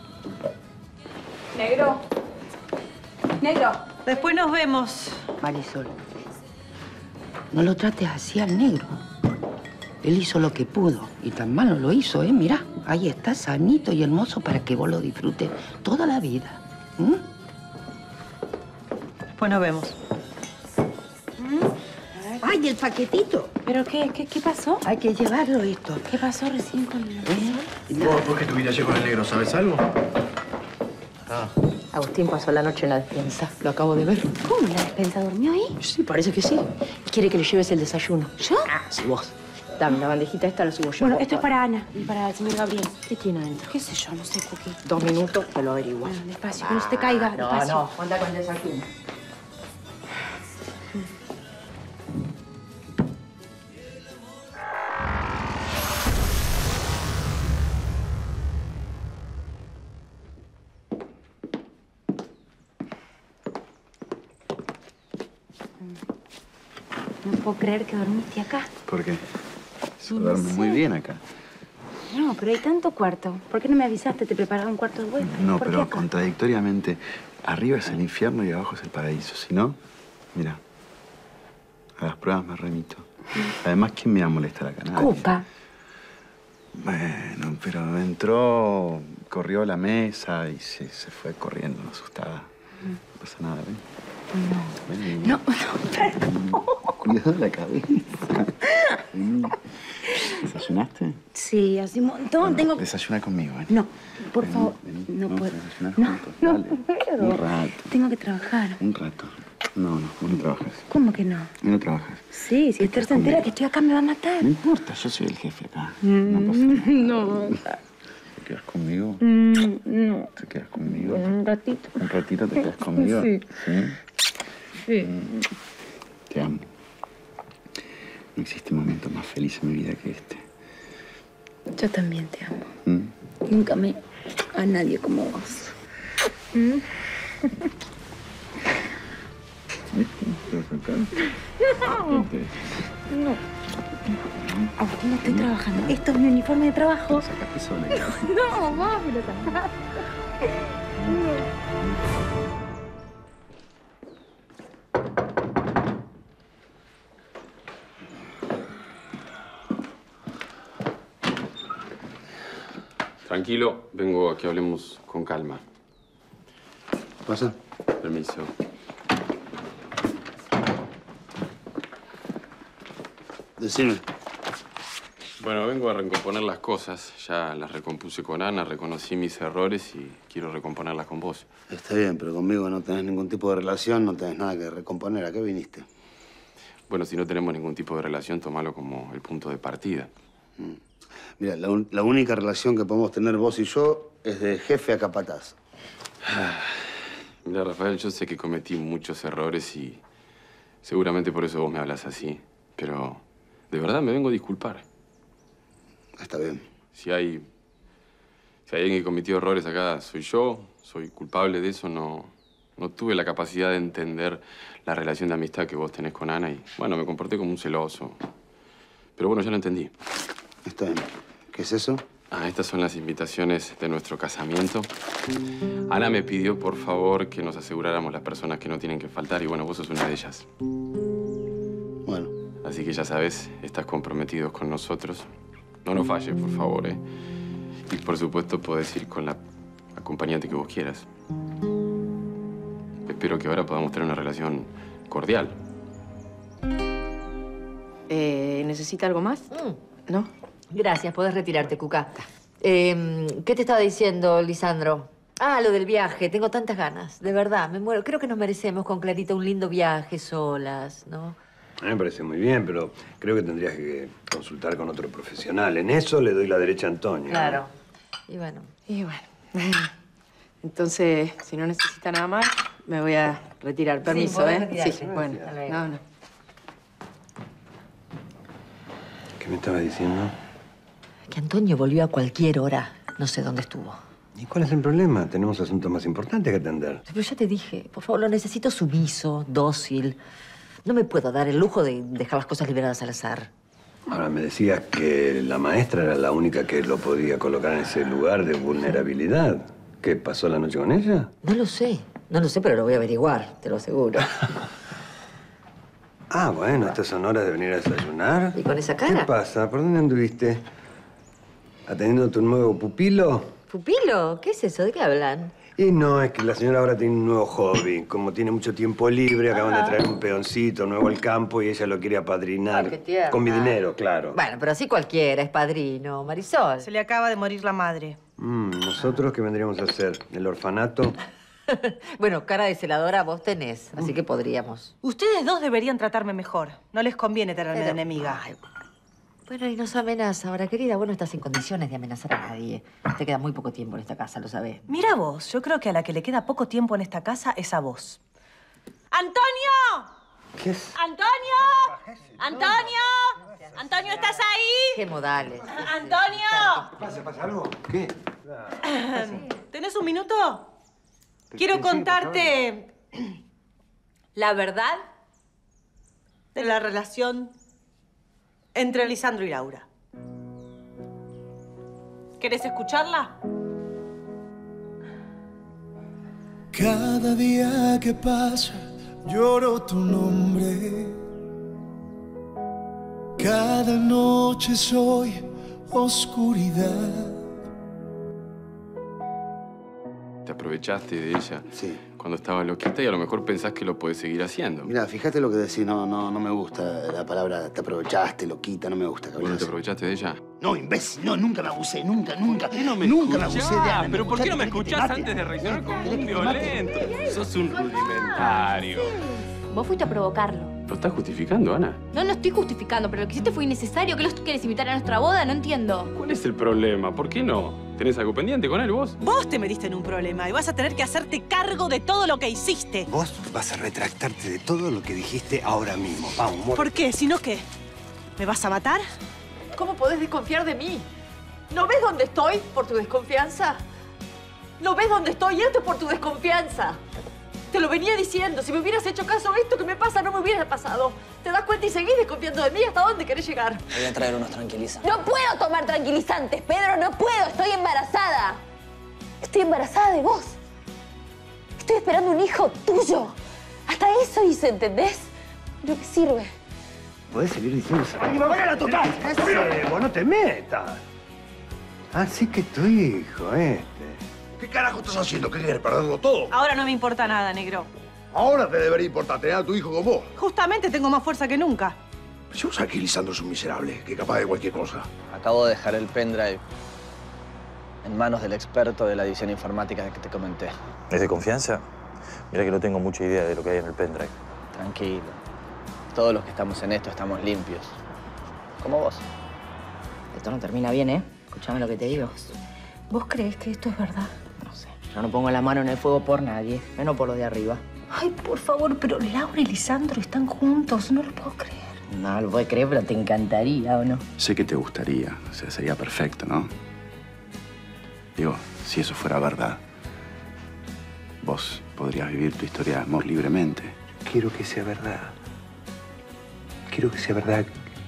Negro. Negro. Después nos vemos. Marisol, no lo trates así al negro. Él hizo lo que pudo y tan mal no lo hizo, ¿eh? Mirá, ahí está, sanito y hermoso para que vos lo disfrutes toda la vida. ¿Mm? Después nos vemos. ¡Ay, el paquetito! ¿Pero qué? ¿Qué, qué pasó? Hay que llevarlo esto. ¿Qué pasó recién con el... ¿Eh? ¿Vos, vos que estuviste ayer con el negro, sabes algo? Ah. Agustín pasó la noche en la despensa. Lo acabo de ver. ¿Cómo? ¿La despensa durmió ahí? Sí, parece que sí. Y quiere que le lleves el desayuno. ¿Yo? Ah, sí, vos. Dame, la bandejita esta la subo yo. Bueno, esto es para Ana y para el señor Gabriel. ¿Qué tiene adentro? ¿Qué sé yo? No sé, Cookie. Dos minutos, te lo averiguo. Bueno, despacio, que no se te caiga. No, despacio. no, anda con el desayuno. No puedo creer que dormiste acá. ¿Por qué? Se No duerme sé. muy bien acá. No, pero hay tanto cuarto. ¿Por qué no me avisaste? Te preparaba un cuarto de vuelta. No, ¿Por qué pero acá? contradictoriamente, arriba es el infierno y abajo es el paraíso. Si no, mira, a las pruebas me remito. Además, ¿quién me va a molestar acá? Nadie. Cupa. Bueno, pero entró, corrió a la mesa y se, se fue corriendo, asustada. No pasa nada, ¿ven? No. Ven, No, no, perdón. Cuidado la cabeza. ¿Desayunaste? Sí, hace un montón. Tengo... Desayuna conmigo, ¿eh? No, por Vení, favor. vení. No Vamos puedo. a desayunar No, juntos. no Dale. puedo. Un rato. Tengo que trabajar. Un rato. No, no, vos no trabajas. ¿Cómo que no? Vos no trabajas. Sí, si Esther se entera que estoy acá me va a matar. No importa, yo soy el jefe acá. Mm, no. ¿Te quedas conmigo? Mm, no. ¿Te quedas conmigo? Un ratito. ¿Un ratito te quedas conmigo? Sí. ¿Sí? Sí. Te amo. No existe momento más feliz en mi vida que este. Yo también te amo. ¿Mm? Nunca amé a nadie como vos. ¿Mm? No. No. Agustín, no estoy trabajando. Esto es mi uniforme de trabajo. Sacaste sola. No, vamos, pero tampoco. Tranquilo, vengo a que hablemos con calma. ¿Pasa? Permiso. Decime. Bueno, vengo a recomponer las cosas. Ya las recompuse con Ana, reconocí mis errores y quiero recomponerlas con vos. Está bien, pero conmigo no tenés ningún tipo de relación, no tenés nada que recomponer. ¿A qué viniste? Bueno, si no tenemos ningún tipo de relación, tomalo como el punto de partida. Mm. Mira, la, un- la única relación que podemos tener vos y yo es de jefe a capataz. Mira, Rafael, yo sé que cometí muchos errores y seguramente por eso vos me hablas así. Pero de verdad me vengo a disculpar. Está bien. Si hay, si hay alguien que cometió errores acá, soy yo. Soy culpable de eso. No, no tuve la capacidad de entender la relación de amistad que vos tenés con Ana y, bueno, me comporté como un celoso. Pero bueno, ya lo entendí. Está bien. ¿Qué es eso? Ah, estas son las invitaciones de nuestro casamiento. Ana me pidió, por favor, que nos aseguráramos las personas que no tienen que faltar y, bueno, vos sos una de ellas. Bueno. Así que ya sabes, estás comprometido con nosotros. No nos falles, por favor, ¿eh? Y por supuesto podés ir con la acompañante que vos quieras. Espero que ahora podamos tener una relación cordial. Eh, ¿Necesita algo más? Mm. ¿No? Gracias, podés retirarte, Cuca. Eh, ¿Qué te estaba diciendo, Lisandro? Ah, lo del viaje. Tengo tantas ganas. De verdad, me muero. Creo que nos merecemos con Clarita un lindo viaje solas, ¿no? A mí me parece muy bien, pero creo que tendrías que consultar con otro profesional. En eso le doy la derecha a Antonio. Claro. Y bueno. Y bueno. Entonces, si no necesita nada más, me voy a retirar. Permiso, podés ¿eh? retirarte. Sí, bueno. Hasta luego. No, no. ¿Qué me estaba diciendo? Que Antonio volvió a cualquier hora. No sé dónde estuvo. ¿Y cuál es el problema? Tenemos asuntos más importantes que atender. Pero ya te dije, por favor, lo necesito sumiso, dócil. No me puedo dar el lujo de dejar las cosas liberadas al azar. Ahora, me decías que la maestra era la única que lo podía colocar en ese lugar de vulnerabilidad. ¿Qué, pasó la noche con ella? No lo sé. No lo sé, pero lo voy a averiguar, te lo aseguro. Ah, bueno, estas son horas de venir a desayunar. ¿Y con esa cara? ¿Qué pasa? ¿Por dónde anduviste? ¿Atendiendo a tu nuevo pupilo? ¿Pupilo? ¿Qué es eso? ¿De qué hablan? Y no, es que la señora ahora tiene un nuevo hobby. Como tiene mucho tiempo libre, acaban Ah. de traer un peoncito nuevo al campo y ella lo quiere apadrinar. Ah, qué tierna. Con mi dinero, claro. Bueno, pero así cualquiera, es padrino. Marisol. Se le acaba de morir la madre. Mm, ¿nosotros qué vendríamos a hacer? ¿El orfanato? Bueno, cara de celadora vos tenés, así que podríamos. Ustedes dos deberían tratarme mejor. No les conviene tenerme de Pero- enemiga. Ay, bueno, y nos amenaza ahora, querida. Vos no estás en condiciones de amenazar a nadie. Te queda muy poco tiempo en esta casa, lo sabés. Mira vos, yo creo que a la que le queda poco tiempo en esta casa es a vos. ¡Antonio! ¿Qué es? ¡Antonio! ¡Antonio! ¡Antonio, estás ahí! ¡Qué modales! ¡Antonio! ¿Pasa, pasa algo? ¿Qué? ¿Tenés un minuto? Quiero contarte la verdad de la relación entre Lisandro y Laura. ¿Querés escucharla? Cada día que pasa lloro tu nombre. Cada noche soy oscuridad. Te aprovechaste de ella cuando estaba loquita y a lo mejor pensás que lo podés seguir haciendo. Mira, fíjate lo que decís. No, no, no me gusta la palabra te aprovechaste, loquita. No me gusta que ¿Vos no hables te así. aprovechaste de ella? No, imbécil. No, nunca me abusé. Nunca, nunca. ¿Por qué no me nunca me escuchás? abusé de Ana. ¿Pero por qué no me ¿Querés que te escuchás mate? antes de reaccionar como ¿Querés un que te mate? violento? Sos un rudimentario. Vos fuiste a provocarlo. ¿Lo estás justificando, Ana? No, no estoy justificando, pero lo que hiciste fue innecesario. ¿Qué los quieres invitar a nuestra boda? No entiendo. ¿Cuál es el problema? ¿Por qué no? ¿Tenés algo pendiente con él vos? Vos te metiste en un problema y vas a tener que hacerte cargo de todo lo que hiciste. Vos vas a retractarte de todo lo que dijiste ahora mismo. Vamos, amor. ¿Por qué? Si no, ¿qué? ¿Me vas a matar? ¿Cómo podés desconfiar de mí? ¿No ves dónde estoy por tu desconfianza? ¿No ves dónde estoy? Esto es por tu desconfianza. Te lo venía diciendo. Si me hubieras hecho caso, esto que me pasa no me hubiera pasado. ¿Te das cuenta y seguís desconfiando de mí? ¿Hasta dónde querés llegar? Voy a traer unos tranquilizantes. No puedo tomar tranquilizantes, Pedro, no puedo. Estoy embarazada. Estoy embarazada de vos. Estoy esperando un hijo tuyo. Hasta eso hice, ¿entendés? No me sirve. ¿Podés seguir diciendo eso? ¡Ay, me van a la total! Vos no te metas. Ah, sí que es tu hijo, este. ¿Qué carajo estás haciendo? ¿Qué quieres perderlo todo? Ahora no me importa nada, negro. Ahora te debería importar tener a tu hijo con vos. Justamente tengo más fuerza que nunca. Yo sé que Lisandro es un miserable, que es capaz de cualquier cosa. Acabo de dejar el pendrive en manos del experto de la edición informática que te comenté. ¿Es de confianza? Mira que no tengo mucha idea de lo que hay en el pendrive. Tranquilo. Todos los que estamos en esto estamos limpios. Como vos. Esto no termina bien, ¿eh? Escuchame lo que te digo. ¿Vos creés que esto es verdad? No sé. Yo no pongo la mano en el fuego por nadie, menos por los de arriba. Ay, por favor, pero Laura y Lisandro están juntos. No lo puedo creer. No lo puedes creer, pero te encantaría, ¿o no? Sé que te gustaría, o sea, sería perfecto, ¿no? Digo, si eso fuera verdad, vos podrías vivir tu historia de amor libremente. Quiero que sea verdad. Quiero que sea verdad.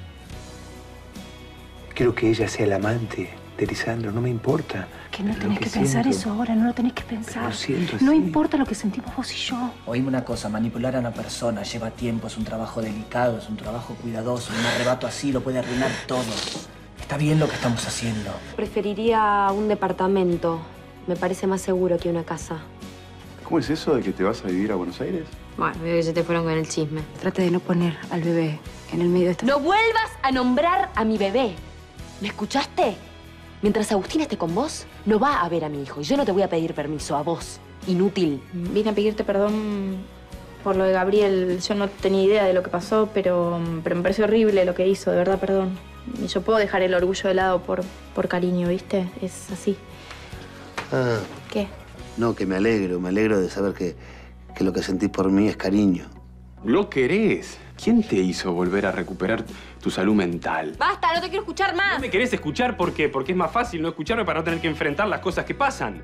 Quiero que ella sea el amante de Lisandro. No me importa. Que no Pero tenés lo que, que pensar siento- eso ahora, no lo tenés que pensar. lo siento No así. importa lo que sentimos vos y yo. Oíme una cosa, manipular a una persona lleva tiempo, es un trabajo delicado, es un trabajo cuidadoso. Un arrebato así lo puede arruinar todo. Está bien lo que estamos haciendo. Preferiría un departamento. Me parece más seguro que una casa. ¿Cómo es eso de que te vas a vivir a Buenos Aires? Bueno, veo que se te fueron con el chisme. Trate de no poner al bebé en el medio de esta... No vuelvas a nombrar a mi bebé. ¿Me escuchaste? Mientras Agustín esté con vos, no va a ver a mi hijo. Y yo no te voy a pedir permiso a vos. Inútil. Vine a pedirte perdón por lo de Gabriel. Yo no tenía idea de lo que pasó, pero, pero me pareció horrible lo que hizo. De verdad, perdón. Y yo puedo dejar el orgullo de lado por, por cariño, ¿viste? Es así. Ah, ¿Qué? no, que me alegro. Me alegro de saber que, que lo que sentís por mí es cariño. Lo querés. ¿Quién te hizo volver a recuperar tu salud mental? ¡Basta! ¡No te quiero escuchar más! ¿No me querés escuchar por qué? Porque es más fácil no escucharme para no tener que enfrentar las cosas que pasan.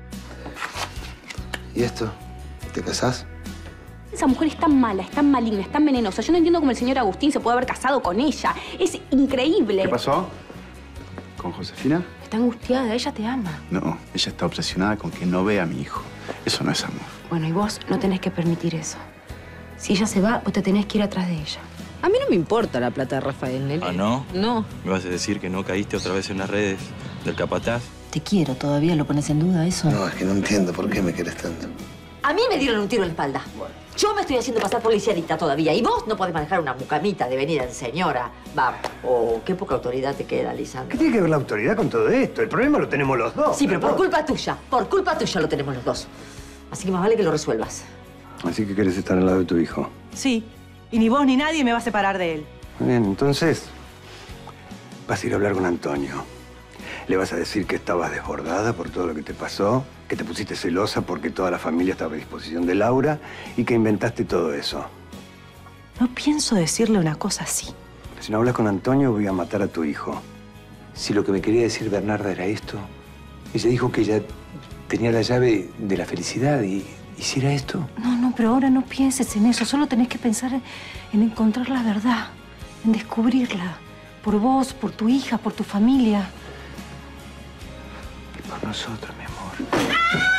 ¿Y esto? ¿Te casás? Esa mujer es tan mala, es tan maligna, es tan venenosa. Yo no entiendo cómo el señor Agustín se puede haber casado con ella. Es increíble. ¿Qué pasó? ¿Con Josefina? Está angustiada, ella te ama. No, ella está obsesionada con que no vea a mi hijo. Eso no es amor. Bueno, y vos no tenés que permitir eso. Si ella se va, vos te tenés que ir atrás de ella. A mí no me importa la plata de Rafael, Nelly. ¿Ah, no? No. ¿Me vas a decir que no caíste otra vez en las redes del capataz? Te quiero, ¿todavía lo pones en duda eso? No, es que no entiendo por qué me querés tanto. A mí me dieron un tiro en la espalda. Yo me estoy haciendo pasar por lisiadita todavía. Y vos no podés manejar una mucamita de venida en señora. Va, oh, qué poca autoridad te queda, Lisandro. ¿Qué tiene que ver la autoridad con todo esto? El problema lo tenemos los dos. Sí, pero por vos. culpa tuya. Por culpa tuya lo tenemos los dos. Así que más vale que lo resuelvas. Así que querés estar al lado de tu hijo. Sí. Y ni vos ni nadie me va a separar de él. Muy bien, entonces vas a ir a hablar con Antonio. Le vas a decir que estabas desbordada por todo lo que te pasó, que te pusiste celosa porque toda la familia estaba a disposición de Laura y que inventaste todo eso. No pienso decirle una cosa así. Si no hablas con Antonio, voy a matar a tu hijo. Si lo que me quería decir Bernarda era esto, ella dijo que ella tenía la llave de la felicidad y hiciera esto. No, no, pero ahora no pienses en eso. Solo tenés que pensar en, en encontrar la verdad, en descubrirla. Por vos, por tu hija, por tu familia. Y por nosotros, mi amor.